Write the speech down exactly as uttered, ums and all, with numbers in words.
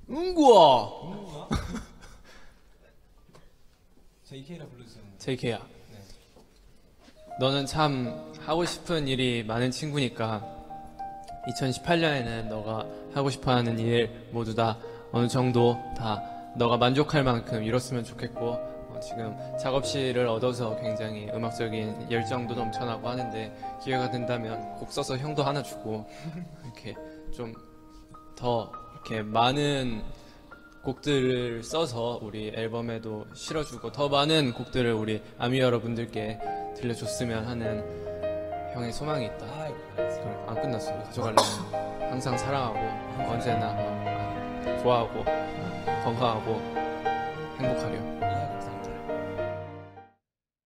응구야. 응구가? 제이케이라 불러주세요. 제이케이야. 네. 너는 참 하고 싶은 일이 많은 친구니까 이천십팔 년에는 너가 하고 싶어하는 일 모두 다 어느 정도 다 너가 만족할 만큼 이뤘으면 좋겠고, 어, 지금 작업실을 얻어서 굉장히 음악적인 열정도 넘쳐나고 하는데 기회가 된다면 곡 써서 형도 하나 주고 이렇게 좀 더 이렇게 많은 곡들을 써서 우리 앨범에도 실어주고 더 많은 곡들을 우리 아미 여러분들께 들려줬으면 하는 형의 소망이 있다. 아, 그래, 안 끝났어. 가져가려면 항상 사랑하고 언제나 어, 좋아하고 건강하고 행복하렴.